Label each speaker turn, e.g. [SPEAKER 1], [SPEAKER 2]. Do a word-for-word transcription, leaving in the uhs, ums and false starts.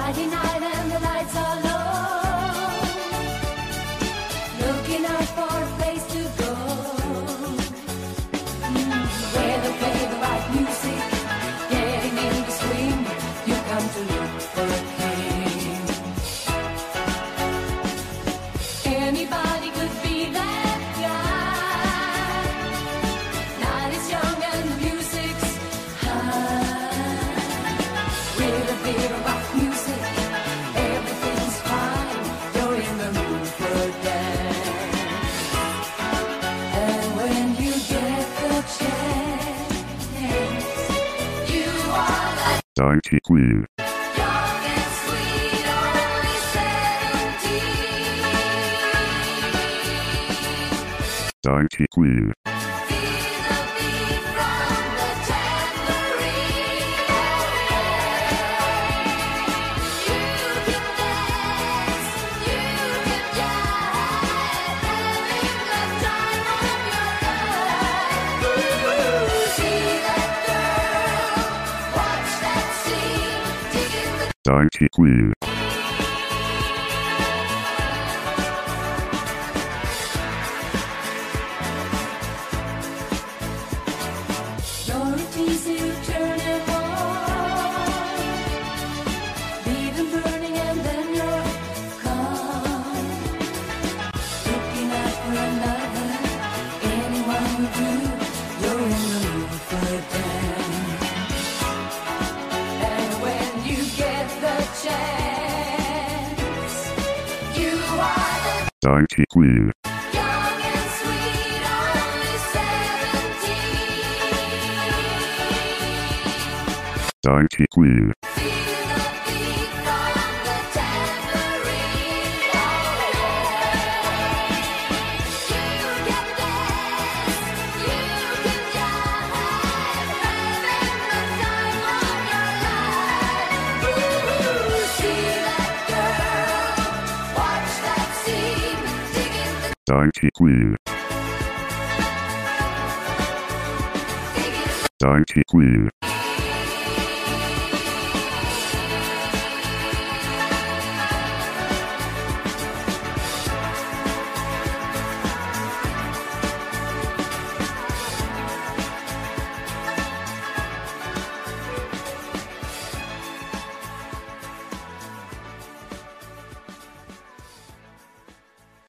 [SPEAKER 1] Friday night and the lights are low, looking out for a place to go, mm, where they play the right music, getting in the swing. You come to look for a king. Anybody could be that guy. Night is young and the music's high. With a bit of rock music, everything's fine. You're in the mood for a dance. And when you get the chance, you are the
[SPEAKER 2] Dirty Queer.
[SPEAKER 1] young and sweet, only seventeen.
[SPEAKER 2] Dirty Queer.
[SPEAKER 1] Feel the beat from the tambourine. You can dance, you can jive, having the time of your life. Ooh, see that girl, watch that scene, digging the
[SPEAKER 2] Dirty Queer.
[SPEAKER 1] You're a teasy who turn it on, leave them burning and then you're gone. Looking out for another, anyone will do. You're in the mood for a dance. And when you get the chance, you are the
[SPEAKER 2] Dirty Queer.
[SPEAKER 1] young and sweet, only seventeen.
[SPEAKER 2] Dirty Queer.
[SPEAKER 1] Feel the beat from the tambourine. Oh, yeah. You can dance, you can jive, having the time of your life. Ooh, see that girl, watch that scene, digging the,
[SPEAKER 2] Dirty Queer.
[SPEAKER 1] digging
[SPEAKER 2] Dirty Queer.
[SPEAKER 1] the